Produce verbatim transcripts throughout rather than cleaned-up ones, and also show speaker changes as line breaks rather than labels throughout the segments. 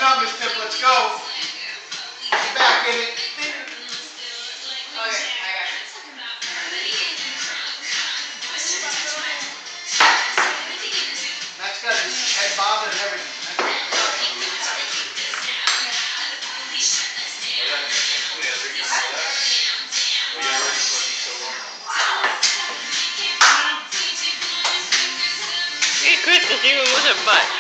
job, Miss Pip. Let's go. Get back in it.
Okay, I got it.
Matt's got his head bobbing and everything.
Hey, Crystal, she even moves her butt.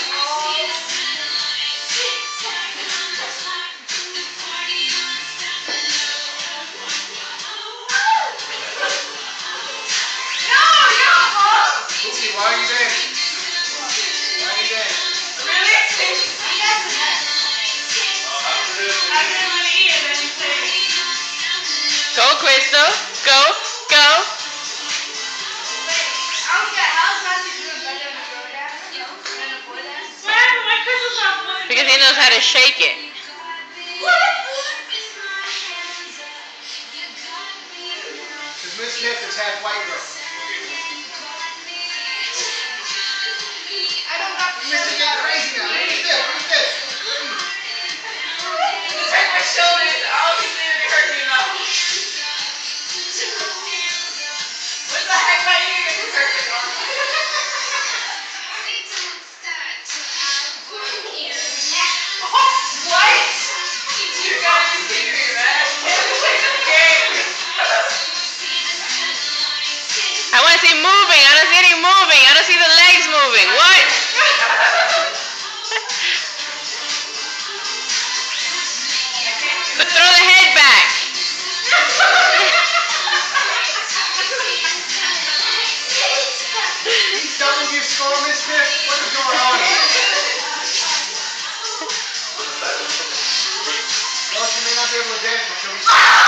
Why are you dancing? Why are you dancing?
Really? I didn't want to eat and then you played it.
Go, Crystal. Go, go.
Wait, I don't get how is Matthew doing better than before that? Than before that? Why haven't my Christmas not playing?
Because he knows how to shake it.
What?
Because Miss Smith is half white girl.
I don't got the
Mister
shirt.
Get crazy now. Look at this. Look at this.
Just hurt my shoulders. Obviously, it hurt me enough. What the heck am I doing this perfect on? What? You gotta be kidding me, man. It's like a game.
I want to see moving. I don't see any moving. I don't see the legs moving. What? But throw the head back.
He's doubling your score, Miss Smith. What is going on here? Well, she may not be able to dance, but she'll be